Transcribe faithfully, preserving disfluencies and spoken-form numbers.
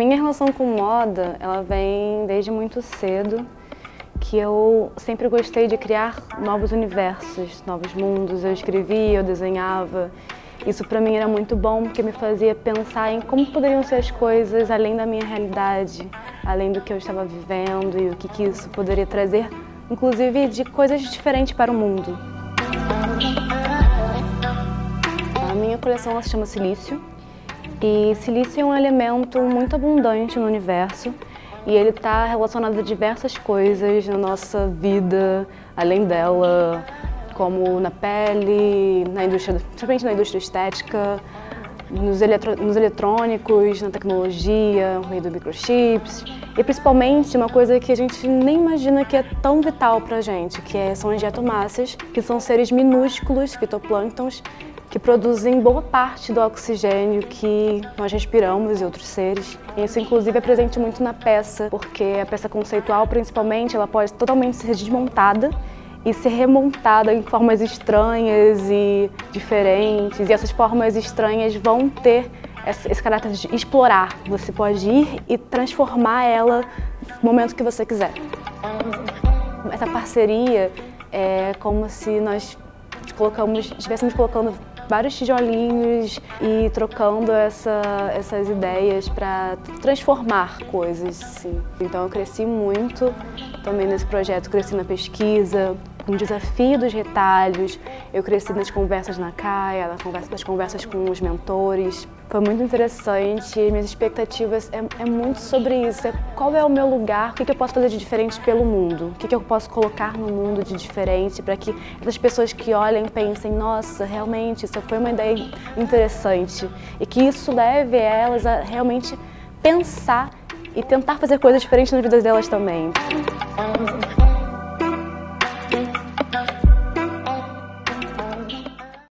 minha relação com moda, ela vem desde muito cedo, que eu sempre gostei de criar novos universos, novos mundos. Eu escrevia, eu desenhava. Isso para mim era muito bom, porque me fazia pensar em como poderiam ser as coisas além da minha realidade, além do que eu estava vivendo e o que, que isso poderia trazer, inclusive de coisas diferentes para o mundo. A minha coleção ela se chama Silício, e silício é um elemento muito abundante no universo e ele está relacionado a diversas coisas na nossa vida, além dela, como na pele, na indústria, principalmente na indústria estética, nos, eletro, nos eletrônicos, na tecnologia, no meio do microchips e principalmente uma coisa que a gente nem imagina que é tão vital para a gente, que é, são as diatomáceas, que são seres minúsculos, fitoplânctons, que produzem boa parte do oxigênio que nós respiramos e outros seres. Isso, inclusive, é presente muito na peça, porque a peça conceitual, principalmente, ela pode totalmente ser desmontada e ser remontada em formas estranhas e diferentes. E essas formas estranhas vão ter esse caráter de explorar. Você pode ir e transformar ela no momento que você quiser. Essa parceria é como se nós colocamos, estivéssemos colocando vários tijolinhos e trocando essa, essas ideias para transformar coisas, sim. Então eu cresci muito também nesse projeto, cresci na pesquisa, com o desafio dos retalhos, eu cresci nas conversas na Caia, nas conversas, nas conversas com os mentores. Foi muito interessante, minhas expectativas é, é muito sobre isso, é qual é o meu lugar, o que, que eu posso fazer de diferente pelo mundo, o que, que eu posso colocar no mundo de diferente para que essas pessoas que olhem pensem, nossa, realmente isso foi uma ideia interessante e que isso leve elas a realmente pensar e tentar fazer coisas diferentes nas vidas delas também.